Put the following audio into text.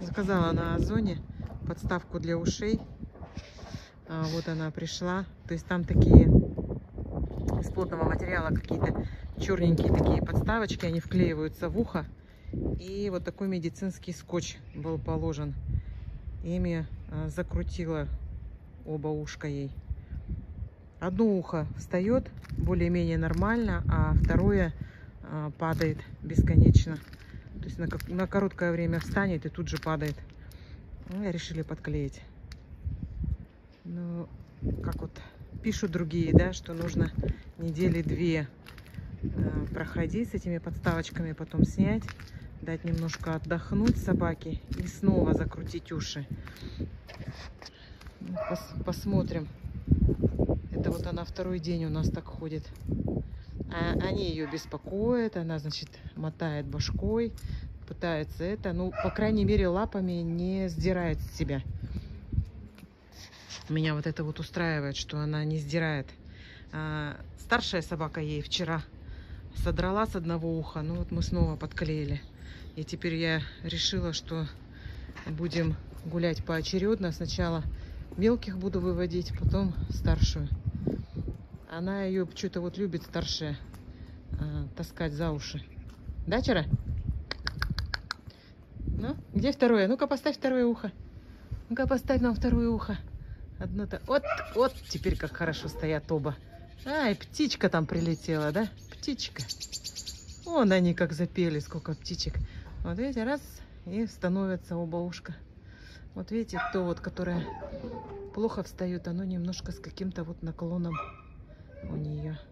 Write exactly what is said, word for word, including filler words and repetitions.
Заказала на Озоне подставку для ушей. А, вот она пришла. То есть там такие из плотного материала какие-то черненькие такие подставочки. Они вклеиваются в ухо. И вот такой медицинский скотч был положен. Ими а, закрутила оба ушка ей. Одно ухо встает более-менее нормально, а второе а, падает бесконечно. То есть на, на короткое время встанет и тут же падает. Ну, и решили подклеить. Ну, как вот пишут другие, да, что нужно недели две э, проходить с этими подставочками, потом снять, дать немножко отдохнуть собаке и снова закрутить уши. Ну, пос посмотрим. Это вот она второй день у нас так ходит. А они ее беспокоят, она, значит, мотает башкой, пытается это, ну, по крайней мере, лапами не сдирает с себя. Меня вот это вот устраивает, что она не сдирает. А, старшая собака ей вчера содрала с одного уха, ну вот мы снова подклеили. И теперь я решила, что будем гулять поочередно. Сначала мелких буду выводить, потом старшую. Она ее что-то вот любит, старшая, а, таскать за уши. Да, Чара? Ну, где второе? Ну-ка, поставь второе ухо. Ну-ка, поставь нам второе ухо. Одно-то. Вот, вот, теперь как хорошо стоят оба. Ай, птичка там прилетела, да? Птичка. Вон они как запели, сколько птичек. Вот видите, раз, и становятся оба ушка. Вот видите, то вот, которое плохо встает, оно немножко с каким-то вот наклоном у нее.